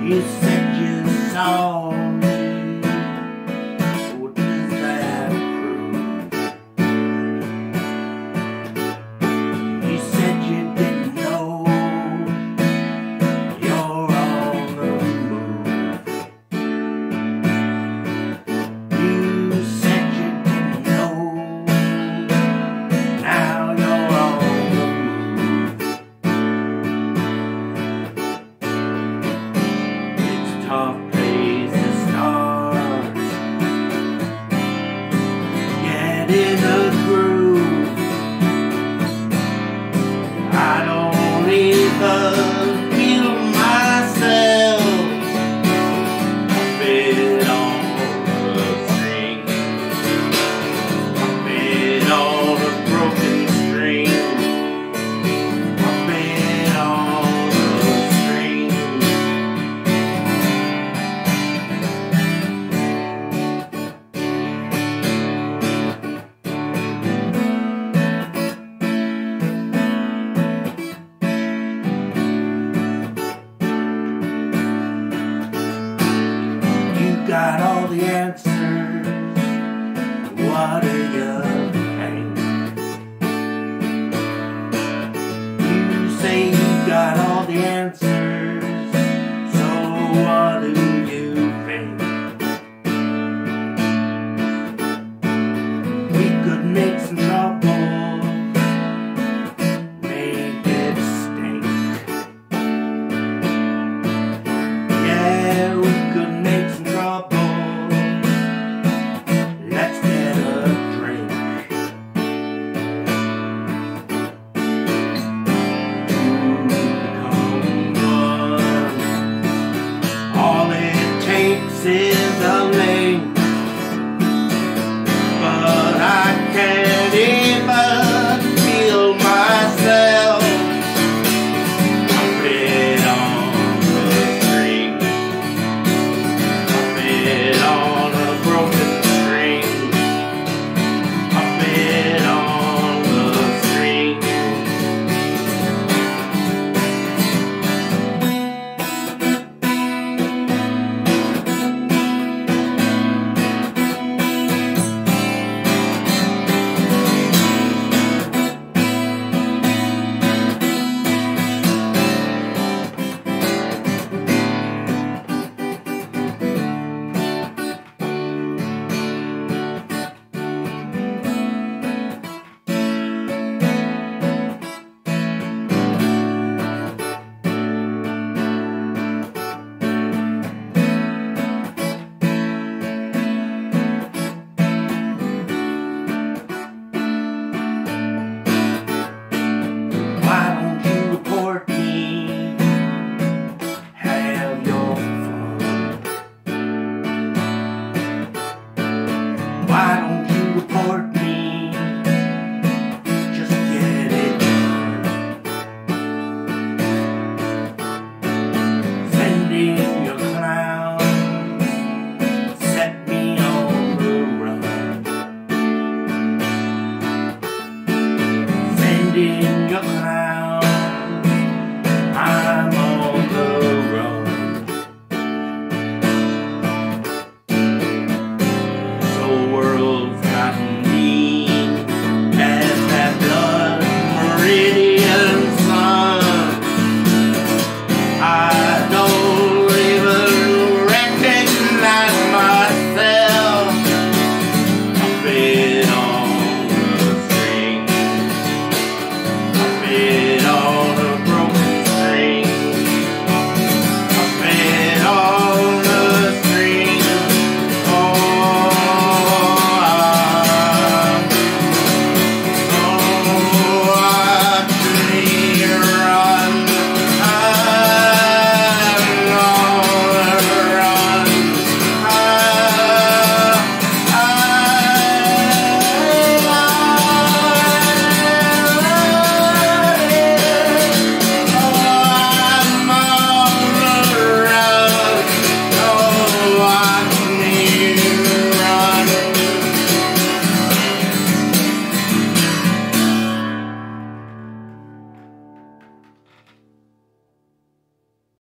You said you saw me. What does that prove? You said you didn't know. You're on the move. You said you didn't know. Now you're on the move. It's tough days to start. Get in the groove. I don't even feel myself. I've been on the string. I've been on a broken string. I've been on the string. You got all the answers. What are you hanging? You say you got all the answers.